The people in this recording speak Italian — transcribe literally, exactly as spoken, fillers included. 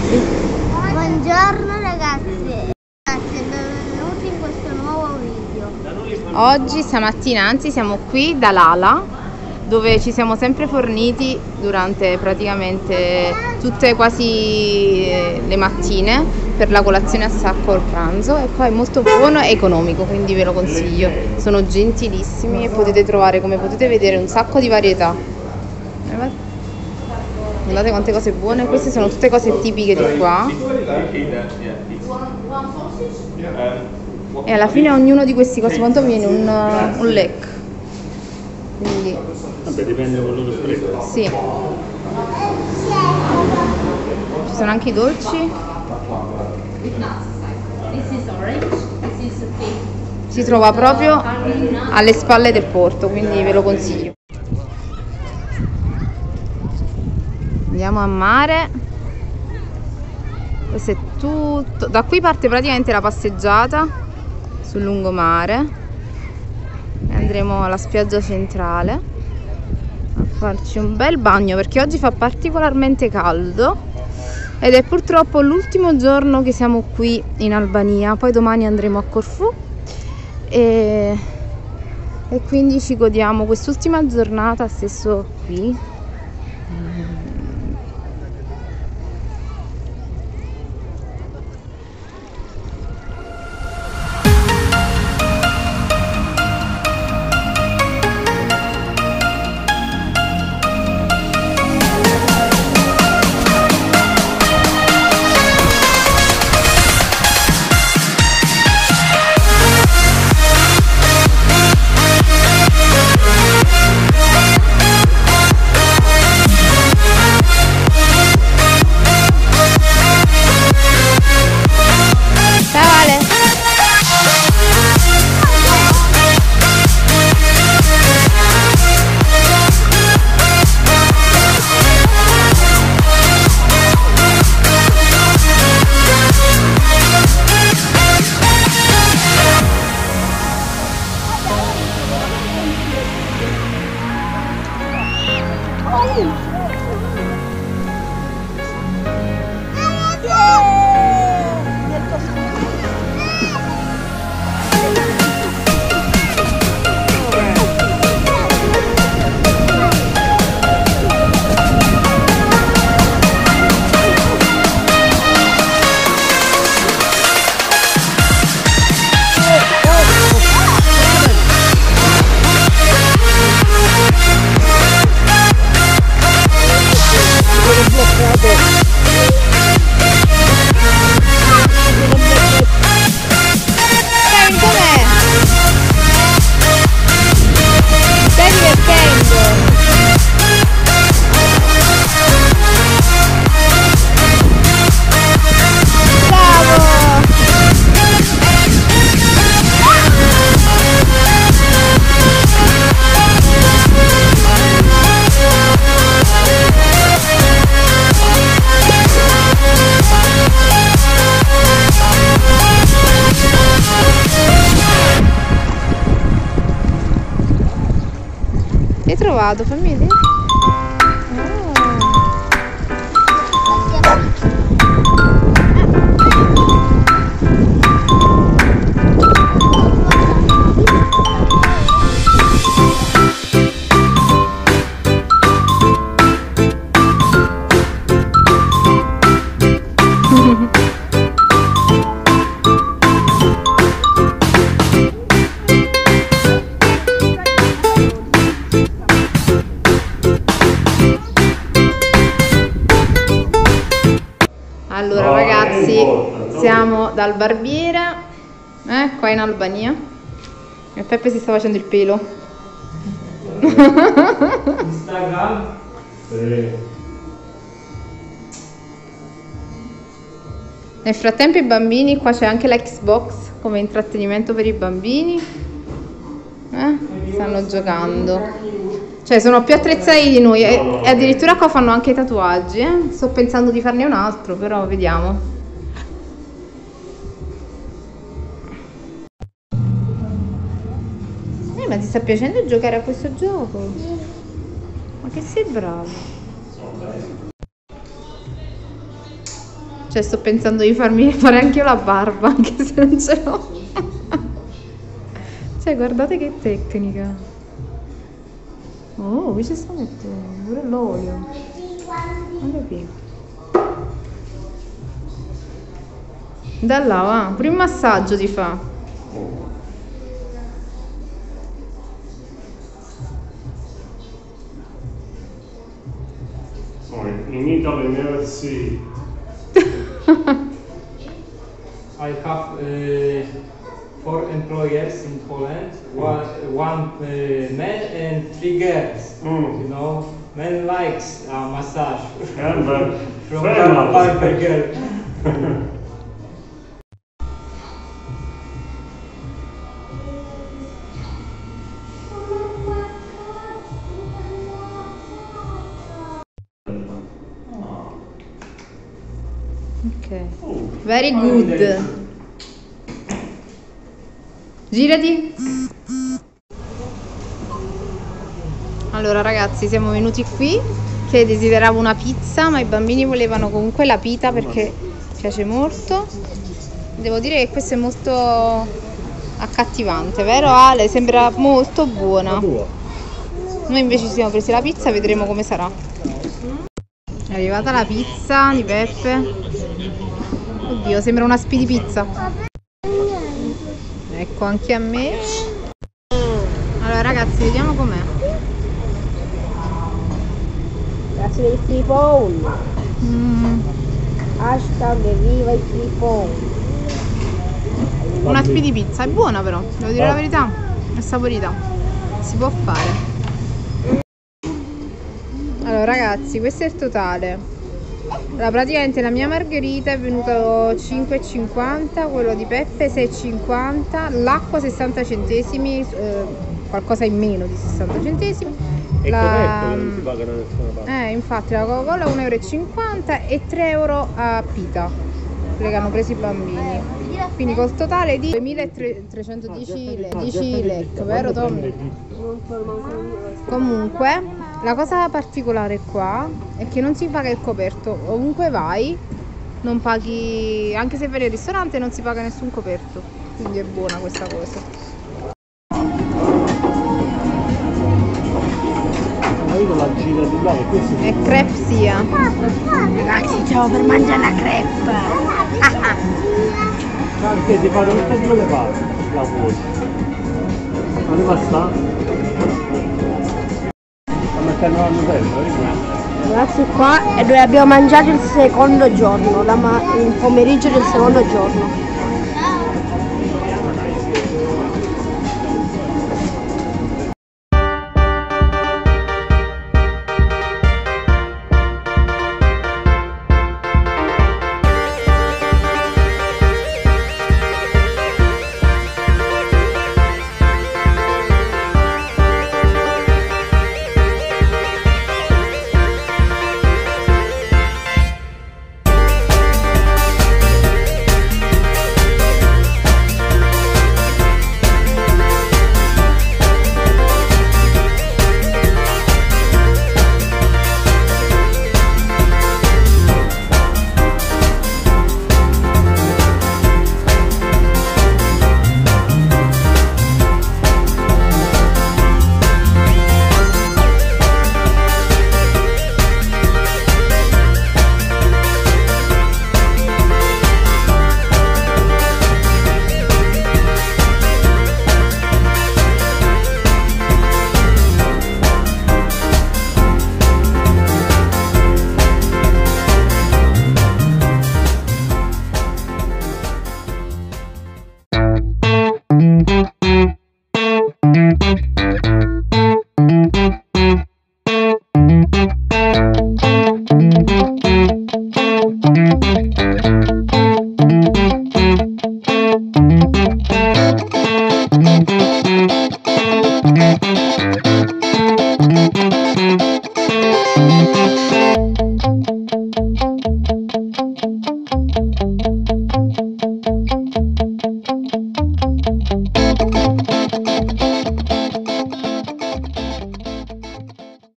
Buongiorno ragazzi, ragazzi, benvenuti in questo nuovo video. Oggi stamattina anzi siamo qui da Lala, dove ci siamo sempre forniti durante praticamente tutte quasi le mattine per la colazione a sacco o il pranzo, e qua è molto buono e economico, quindi ve lo consiglio. Sono gentilissimi e potete trovare, come potete vedere, un sacco di varietà. Guardate quante cose buone, queste sono tutte cose tipiche di qua. E alla fine ognuno di questi cosi quanto viene un, un lek. Quindi vabbè, dipende da quello che prendo. sì. Ci sono anche i dolci. Si trova proprio alle spalle del porto, quindi ve lo consiglio. Andiamo a mare. Questo è tutto. Da qui parte praticamente la passeggiata sul lungomare e andremo alla spiaggia centrale a farci un bel bagno, perché oggi fa particolarmente caldo ed è purtroppo l'ultimo giorno che siamo qui in Albania. Poi domani andremo a Corfù e, e quindi ci godiamo quest'ultima giornata stesso qui. Hai trovato, fammi vedere. Allora ragazzi, siamo dal barbiere, eh, qua in Albania, e Peppe si sta facendo il pelo. Instagram. Nel frattempo i bambini, qua c'è anche l'Xbox come intrattenimento per i bambini, eh, stanno giocando. Cioè sono più attrezzati di noi e, e addirittura qua fanno anche i tatuaggi, eh? Sto pensando di farne un altro, però vediamo. Eh, ma ti sta piacendo giocare a questo gioco? Ma che sei bravo! Cioè sto pensando di farmi fare anche io la barba, anche se non ce l'ho. Cioè guardate che tecnica. Oh, qui ci sta mettendo pure l'olio. Guarda qui. Da là va, pure il massaggio ti fa. In Italy never see. I have uh, four employers in Poland, one, one uh, man and three girls. Mm. You know, man likes uh, massage. Yeah, but from a barber girl. Ok, very good. Girati. Allora ragazzi, siamo venuti qui che desideravo una pizza, ma i bambini volevano comunque la pita perché piace molto. Devo dire che questo è molto accattivante, vero Ale? Sembra molto buona. Noi invece ci siamo presi la pizza, vedremo come sarà. È arrivata la pizza di Peppe. Oddio, sembra una spidi pizza. Ecco, anche a me. Allora ragazzi, vediamo com'è. Grazie dei free phone. Mm. Hashtag viva i free phone. Una spidi pizza, è buona però, devo dire la verità. È saporita. Si può fare. Allora ragazzi, questo è il totale. Allora, praticamente la mia margherita è venuta cinque e cinquanta, quello di Peppe sei e cinquanta, l'acqua sessanta centesimi, eh, qualcosa in meno di sessanta centesimi. E la... non si paga da nessuna parte. Eh, infatti la Coca-Cola uno e cinquanta euro e tre euro a pita, quelli che hanno preso i bambini. Quindi col totale di duemilatrecentodieci lek, vero Tommy? Comunque, la cosa particolare qua è che non si paga il coperto, ovunque vai non paghi, anche se vai al ristorante non si paga nessun coperto, quindi è buona questa cosa. È crepe sia. Ragazzi, stiamo per mangiare la crepe. Anche ti fanno tutte e due le parti, la vuoi. Ma dove sta? Sta mettendo la Nutella, vedi? Ragazzi, qua e noi abbiamo mangiato il secondo giorno, la ma il pomeriggio del secondo giorno.